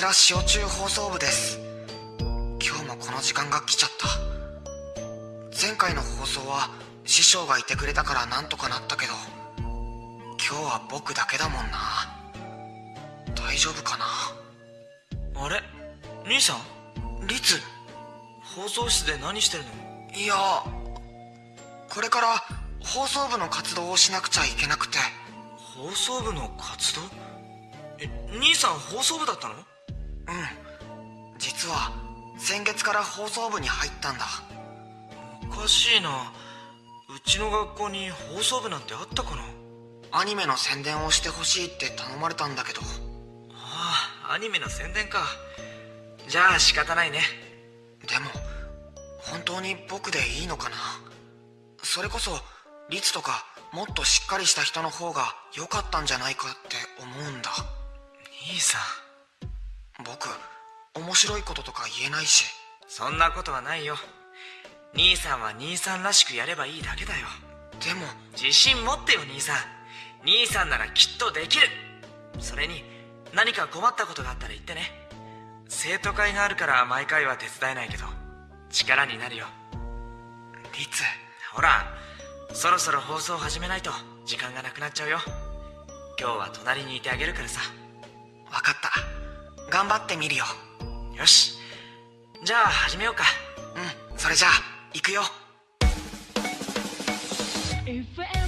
ら塩中放送部です。今日もこの時間が来ちゃった。前回の放送は師匠がいてくれたからなんとかなったけど、今日は僕だけだもんな。大丈夫かな。 あれ、兄さん、 リツ。 放送室で何してるの？ いや、これから放送部の活動をしなくちゃいけなくて。 放送部の活動？兄さん放送部だったの？ 実は先月から放送部に入ったんだ。 おかしいな。うちの学校に放送部なんてあったかな。 アニメの宣伝をしてほしいって頼まれたんだけど。 ああ、アニメの宣伝か。じゃあ仕方ないね。 でも本当に僕でいいのかな。それこそリツとかもっとしっかりした人の方が良かったんじゃないかって思うんだ。 兄さん、 僕面白いこととか言えないし。 そんなことはないよ。兄さんは兄さんらしくやればいいだけだよ。 でも自信持ってよ兄さん。兄さんならきっとできる。それに何か困ったことがあったら言ってね。生徒会があるから毎回は手伝えないけど力になるよ。 リツ、 ほら、そろそろ放送始めないと時間がなくなっちゃうよ。今日は隣にいてあげるからさ。 分かった、頑張ってみるよ。 よし、じゃあ始めようか。 それじゃあ行くよ。 If